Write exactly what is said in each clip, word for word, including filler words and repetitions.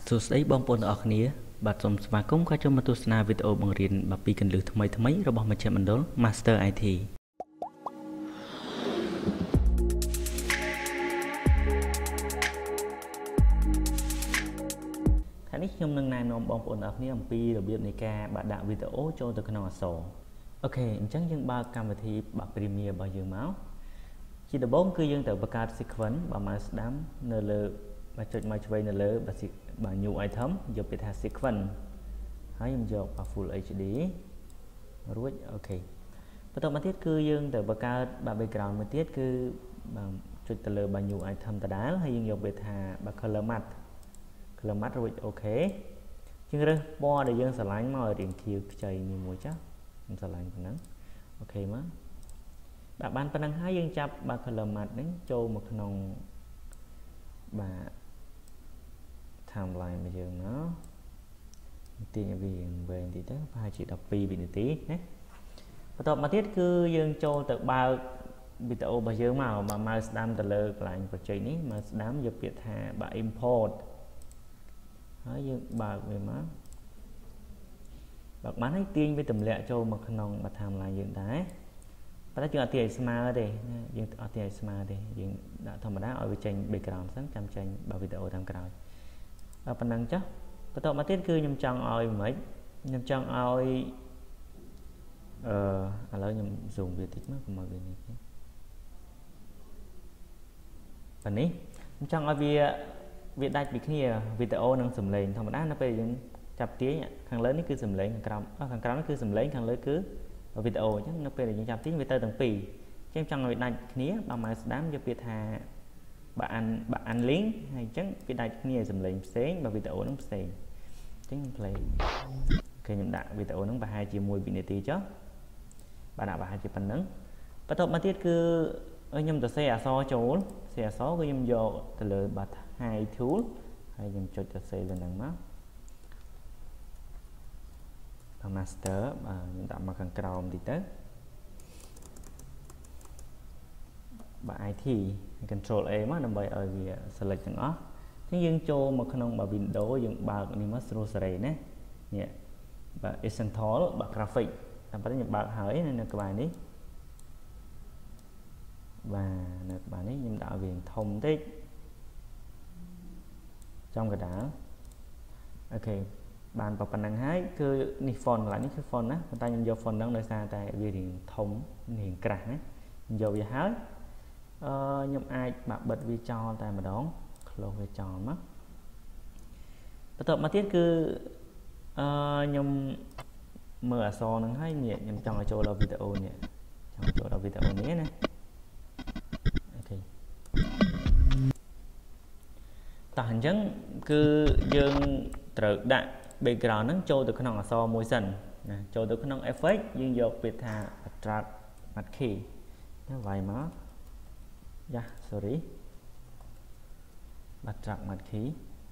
សួស្តីបងប្អូនទាំងអស់គ្នាបាទសូមស្វាគមន៍ក៏ចូលមកទស្សនាវីដេអូបង្រៀនបាទពីកន្លឹះថ្មីថ្មីរបស់មជ្ឈមណ្ឌល Master ไอ ที ថ្ងៃនេះខ្ញុំនឹងណែនាំបងប្អូនទាំងអស់គ្នាអំពីរបៀបនៃការបាទដាក់វីដេអូចូលទៅក្នុងអក្សរអូខេអញ្ចឹងយើងបើកកម្មវិធីបាទ Premiere របស់យើងមកជាដំបូងគឺយើងត្រូវបង្កើត sequence បាទមកស្ដាំនៅលើបាទចុចមកឆ្វេងនៅលើបាទបាទ new item យកពាក្យថា sequence ហើយខ្ញុំយកបាទ full เอช ดี រួចអូខេបន្តមកទៀតគឺយើងត្រូវបង្កើតបាទ background មួយទៀតគឺបាទចុចទៅលើបាទ new item ដដែលហើយយើងយកពាក្យថាបាទ color matte color matte រួចអូខេយើងរើសពណ៌ដែលយើងស្រឡាញ់មកឲ្យរៀងខៀវខ្ចីមួយចាស់ខ្ញុំស្រឡាញ់ប៉ុណ្ណឹងអូខេមកបាទបានប៉ុណ្ណឹងហើយយើងចាប់បាទ color matte ហ្នឹងចូលមកក្នុងបាទ timeline របស់យើងមកទាញឲ្យវាវែងតិចទៅប្រហែលជាដប់ពីរវិនាទីណាបន្តមកទៀតគឺយើងចូលទៅបើកវីដេអូរបស់យើងមកបាទមកស្ដាំទៅលើកន្លែងប្រជែកនេះមកស្ដាំយកពាក្យថាបាទ import ហើយយើងបើកវាមកបើកបានហើយទាញវាទម្លាក់ចូលមកក្នុងបាទ timeline យើងដែរប៉ុន្តែយើងអត់ទាញឲ្យស្មើទេណាយើងអត់ទាញឲ្យស្មើទេយើងដាក់ធម្មតាឲ្យវាចេញ background សិនចាំចេញបាទវីដេអូតាមក្រោយបាទប៉ុណ្ណឹងចុះបន្តមកទៀតគឺខ្ញុំចង់ឲ្យមិនខ្ញុំចង់ឲ្យអឺឥឡូវខ្ញុំ zoom វាតិចមកកុំឲ្យវានេះទេបាទនេះខ្ញុំចង់ឲ្យវាវាដាច់ពីគ្នាវីដេអូនិងសំឡេងធម្មតានៅពេលយើងចាប់ទាញខាងលើនេះគឺសំឡេងខាងក្រោមខាងក្រោមនេះគឺសំឡេងខាងលើគឺវីដេអូអញ្ចឹងនៅពេលដែលយើងចាប់ទាញវាទៅទាំងពីរអញ្ចឹងចង់ឲ្យដាច់គ្នាបើមកស្ដាំយកពាក្យថាបើអានបើអាន link ហើយអញ្ចឹងវាដាច់គ្នាសំឡេងផ្សេងបើវីដេអូហ្នឹងផ្សេងអញ្ចឹង play គេខ្ញុំដាក់វីដេអូហ្នឹងប្រហែលជាមួយវិនាទីចុះបាទដាក់ប្រហែលជាប៉ុណ្ណឹងបន្ទាប់មកទៀតគឺខ្ញុំទៅសេអក្សរចូលសេអក្សរគឺខ្ញុំយកទៅលើបាទ high tool ហើយខ្ញុំចុចទៅសេលើហ្នឹងមកបាទ master បាទខ្ញុំដាក់មកខាងក្រោមតិចទៅបាទ ไอ ที control A មកដើម្បីឲ្យវា select ទាំងអស់អញ្ចឹងយើងចូលមកក្នុងបាទ window យើងបើកនេះមកស្រួលសេរីណានេះបាទ essential បាទ graphic តាមពិតខ្ញុំបើកហើយនៅក្បែរនេះបាទនៅក្បែរនេះខ្ញុំដាក់វាធំបន្តិចចំកណ្ដាលអូខេបានប៉ុណ្ណឹងហើយគឺនេះ font កន្លែងនេះគឺ font ណាប៉ុន្តែខ្ញុំយក font ហ្នឹងដោយសារតែវារៀងធំរៀងក្រាស់ណាខ្ញុំយកវាហើយអឺខ្ញុំអាចបាទបិទវាចោលតែម្ដង close វាចោលមកបន្ទាប់មកទៀតគឺអឺខ្ញុំមើលអក្សរហ្នឹងហើយនេះខ្ញុំចង់ឲ្យចូលដល់វីដេអូនេះចង់ចូលដល់វីដេអូនេះណាអូខេតោះអញ្ចឹងគឺយើងត្រូវដាក់ background ហ្នឹងចូលទៅក្នុងអក្សរមួយសិនណាចូលទៅក្នុង effect យើងយកពាក្យថា attract matte key ណាវាយមកយ៉ា sorry បាទ attract matte key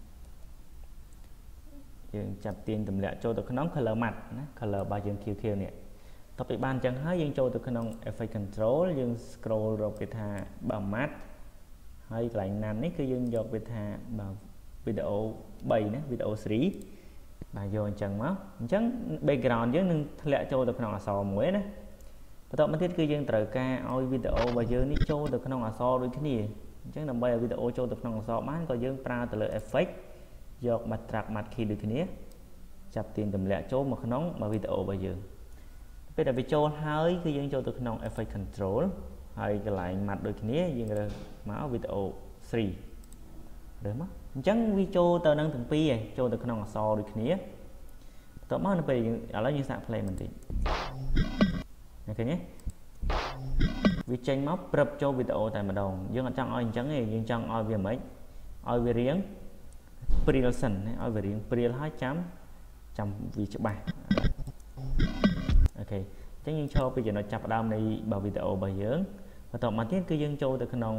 យើងចាប់ទាញទម្លាក់ចូលទៅក្នុង color matte ណា color របស់យើងខៀវៗនេះតទៅបានអញ្ចឹងហើយយើងចូលទៅក្នុង effect control យើង scroll រកពាក្យថាបាទ matte ហើយកន្លែងណាននេះគឺយើងយកពាក្យថាបាទវីដេអូ3ណាវីដេអូ 3បាទយកអញ្ចឹងមកអញ្ចឹង background យើងនឹងធ្លាក់ចូលទៅក្នុងអក្សរមួយណាបន្ទាប់មកទៀតគឺយើងត្រូវការឲ្យវីដេអូរបស់យើងនេះចូលទៅក្នុងអក្សរដូចគ្នាអញ្ចឹងដើម្បីឲ្យវីដេអូចូលទៅក្នុងអក្សរបានក៏យើងប្រើទៅលើ effect យកមក track matte key ដូចគ្នាចាប់ទាញទម្លាក់ចូលមកក្នុងវីដេអូរបស់យើងពេលដែលវាចូលហើយគឺយើងចូលទៅក្នុង effect control ហើយកន្លែង matte ដូចគ្នាយើងរើសមកវីដេអូ 3រើសមកអញ្ចឹងវាចូលទៅនឹងទាំងពីរឯងចូលទៅក្នុងអក្សរដូចគ្នាបន្ទាប់មកនៅពេលយើងឥឡូវយើងសាក play បន្តិចឃើញទេវាចេញមកព្រឹបចូលវីដេអូតែម្ដងយើងអត់ចង់ឲ្យអញ្ចឹងទេយើងចង់ឲ្យវាមិនឲ្យវារៀងព្រាលសិនណាឲ្យវារៀងព្រាលហើយចាំចាំវាច្បាស់អូខេអញ្ចឹងយើងឈរពីចំណុចចាប់ផ្ដើមនៃវីដេអូរបស់យើងបន្ទាប់មកទៀតគឺយើងចូលទៅក្នុង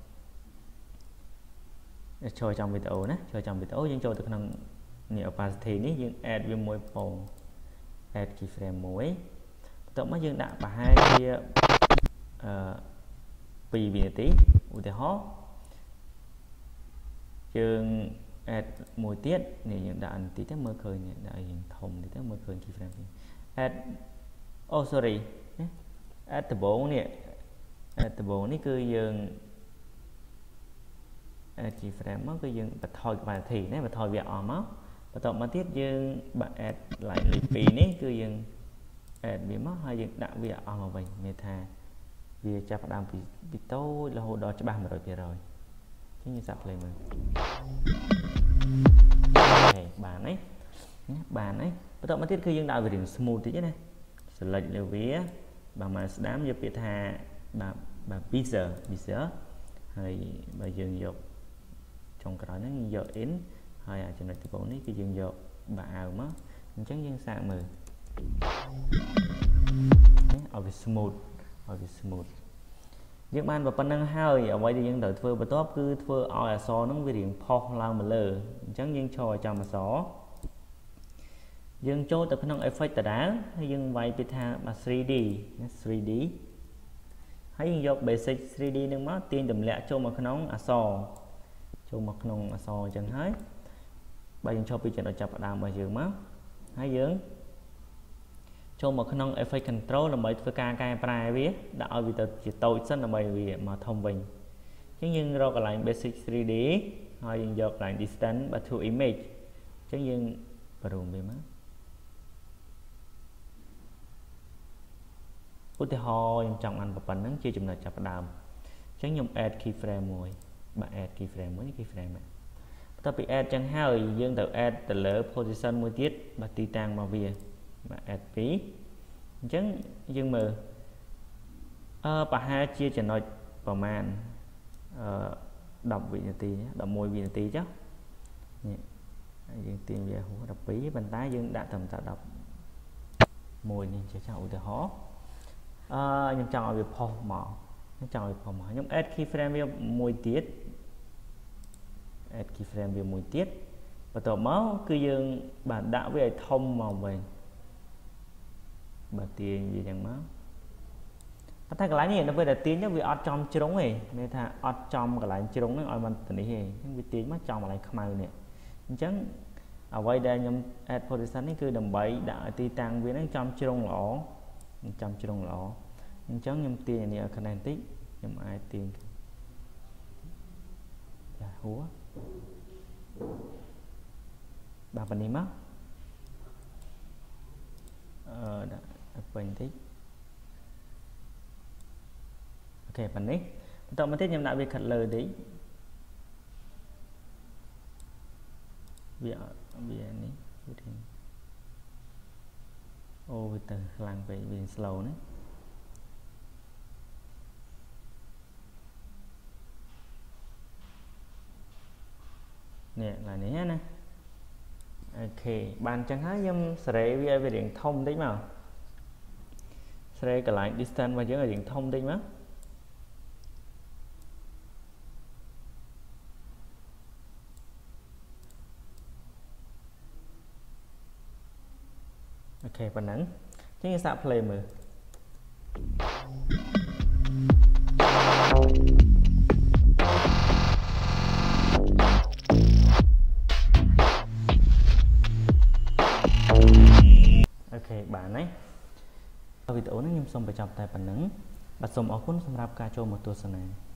ចូលtrongវីដេអូណាចូលtrongវីដេអូយើងចូលទៅក្នុងនេះ opacity នេះយើង add វាមួយពង add keyframe មួយបន្ទាប់មកយើងដាក់ប្រហែលជាអឺពីរវិនាទីឧទាហរណ៍យើង add មួយទៀតនេះយើងដាក់ទីទៅមើលឃើញនេះដាក់យើងធំទីទៅមើលឃើញ keyframe add oh sorry add ដំបូងនេះ add ដំបូងនេះគឺយើង add keyframe មកគឺយើងបន្ថយក្បាលធីណាបន្ថយវាអស់មកបន្ទាប់មកទៀតយើងបាក់ add ឡើង លេខ ពីរ នេះគឺយើង add វាមកហើយយើងដាក់វាអស់មកវិញមានថាវាចាប់ផ្ដើមពីពីតូចរហូតដល់ច្បាស់ một trăm phần trăm ចឹងយើងសាក play មើលហេបានហើយបានហើយបន្ទាប់មកទៀតគឺយើងដាក់វារៀង smooth តិចណា select លើវាបើមកស្ដាមយកពាក្យថាបាទបាទ bezier bezier ហើយបើយើងយកចុងក្រោយហ្នឹងយើងយក in ហើយអាចំណុចដំបូងនេះគឺយើងយកបាក់អាវមកអញ្ចឹងយើងសាកមើលឲ្យវា smooth ឲ្យវា smooth យើងបានប៉ុណ្្នឹងហើយអ្វីដែលយើងត្រូវធ្វើបន្ទាប់គឺធ្វើឲ្យអក្សរហ្នឹងវារៀងផុសឡើងមកលើអញ្ចឹងយើងឈរឲ្យចំអក្សរយើងចូលទៅក្នុង effect ដដែលហើយយើងវាយពាក្យថា three D 3 D ហើយយើងយក basic 3 D នឹងមកទាញទម្លាក់ចូលមកក្នុងអក្សរចូលមកក្នុងអក្សរអញ្ចឹងហើយបើយើងចូលពីចំណុចចាប់ផ្ដើមរបស់យើងមកហើយយើងចូលមកក្នុង effect control ដើម្បីធ្វើការកែប្រែវាដាក់ឲ្យវាទៅជាតូចសិនដើម្បីវាមកធំវិញអញ្ចឹងយើងរកកន្លែង basic 3 D ហើយយើងយកកន្លែង distance to image អញ្ចឹងយើងបរួមវាមកឧទាហរណ៍ខ្ញុំចង់បានប៉ុណ្្នឹងជាចំណុចចាប់ផ្ដើមអញ្ចឹងខ្ញុំ add keyframe មួយបាទ add keyframe មួយ keyframe បន្ទាប់ពី add ចឹងហើយយើងទៅ add ទៅលើ position មួយទៀតបាទទីតាំងមកវាបាទ add ពីរអញ្ចឹងយើងមើលអឺប្រហែលជាចំណុចប្រមាណអឺ10វិនាទី11វិនាទីចុះនេះយើងទាញវាហួរ12ប៉ុន្តែយើងដាក់ត្រឹមតែ11នេះចេះចោលឧទាហរណ៍អឺខ្ញុំចង់ឲ្យវាផុសមកខ្ញុំចង់ឲ្យផុសមកខ្ញុំ add keyframe វាមួយទៀត add keyframe វាមួយទៀតបន្ទាប់មកគឺយើងបាទដាក់វាឲ្យធំមកវិញបាទទាញវាចឹងមកប៉ុន្តែកន្លែងនេះនៅពេលដែលទាញទៅវាអត់ចំជ្រុងទេមានថាអត់ចំកន្លែងជ្រុងហ្នឹងឲ្យมันទៅនេះទេអញ្ចឹងវាទាញមកចំកន្លែងខ្មៅនេះអញ្ចឹងអ្វីដែលខ្ញុំ add position នេះគឺដើម្បីដាក់ឲ្យទីតាំងវាហ្នឹងចំជ្រុងល្អចំជ្រុងល្អអញ្ចឹងខ្ញុំទាញនេះឲ្យខ្នែនតិចខ្ញុំអាចទាញចាហួរបាទប៉ុណ្នេះមកអឺដាក់ពេញតិចអូខេប៉ុណ្នេះបន្តមកទៀតខ្ញុំដាក់វាខាត់លើតិចវាវានេះវាធៀងអូវាទៅខ្លាំងពេកវា slow ណានេះឡើយនេះណាអូខេបានអញ្ចឹងហើយខ្ញុំសេរីវាឲ្យវារៀងធំតិចមកសេរីកន្លែង distance របស់យើងឲ្យរៀងធំតិចមកអូខេប៉ុណ្ណឹងអញ្ចឹងយើងសាក play មើលអូខេបានហើយវីដេអូនេះខ្ញុំសូមបញ្ចប់តែប៉ុណ្្នឹងបាទសូមអរគុណសម្រាប់ការចូលមកទស្សនា